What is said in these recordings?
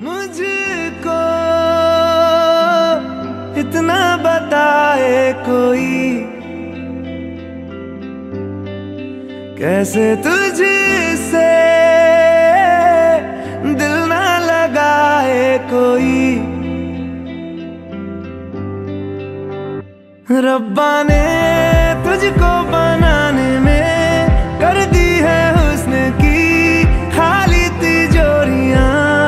मुझको इतना बताए कोई, कैसे तुझसे दिल ना लगाए कोई। रब्बा ने तुझको बनाने में कर दी है हुस्न की खाली तिजोरियां,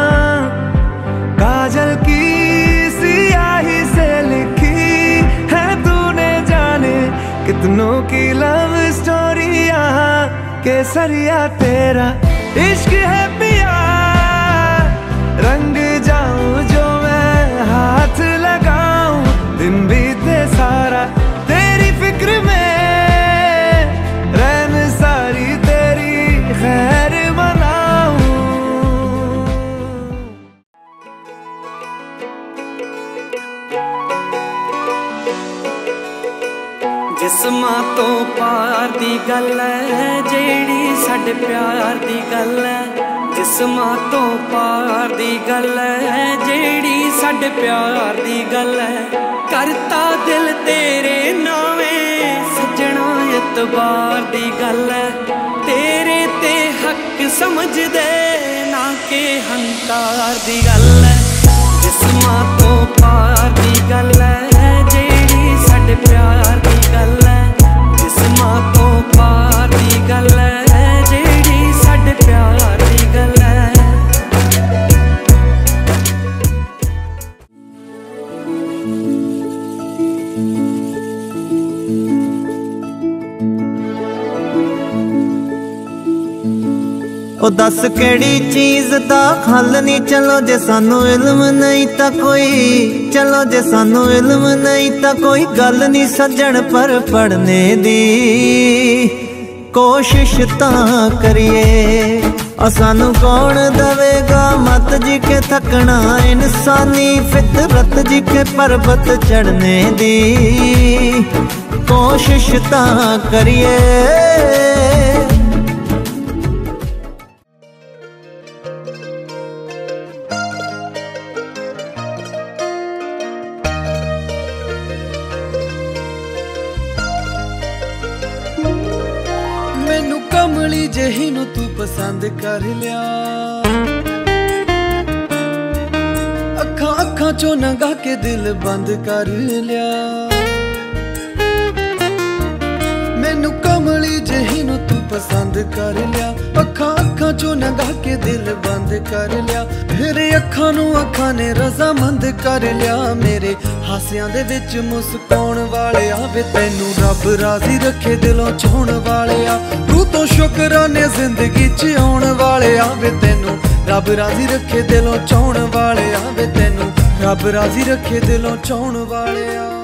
काजल की सियाही से लिखी है तूने जाने कितनों की लव स्टोरियां। केसरिया तेरा इश्क है पिया, रंग जाऊं जो मैं हाथ लगाऊं, दिन बीते सारा तेरी फिक्र में, रैन सारी तेरी खैर मनाऊं। जिस्मां तो पार दी गल है जेड़ी साडे प्यार दी गल है, जिस्मां तो पार दी गल है जेड़ी साडे प्यार दी गल है। करता दिल तेरे नावे सजना एतबार दी गल है, तेरे ते हक समझ दे ना के हंकार दी गल है। जिस्मां तो पार दी गल है जेड़ी साडे प्यार दी गल है, जिस्मां तो पार दी गल है जेड़ी साडे प्यार दी गल है। ओ दस केड़ी चीज दा हल नहीं, चलो जे सानू इल्म नहीं ता कोई, चलो जे सानू इल्म नहीं ता कोई गल नहीं सज्जन पर पढ़ने दी कोशिश तां करिए। और सानू कौन दवेगा मत जी के थकना, इंसानी फितरत जी के पर्वत चढ़ने दी कोशिश तां करिए। मैनू कमली जही नू तू पसंद कर लिया, अखा अखा चो नगा के दिल बंद कर लिया। मैनू कमली जही नू तू पसंद कर लिया, अखा अखा चो नगा के दिल बंद कर लिया। मेरे अखा नू अखा ने रजामंद कर लिया, मेरे हासियां दे विच मुस्काउण वाले आवे तैनू रब राजी रखे दिलों चाहण वाले आ। तू तो शुकराने जिंदगी च आउण वाले आवे तैनू रब राजी रखे दिलों चाहण वाले आवे तैनू रब राजी रखे दिलों चाहण वाले आ।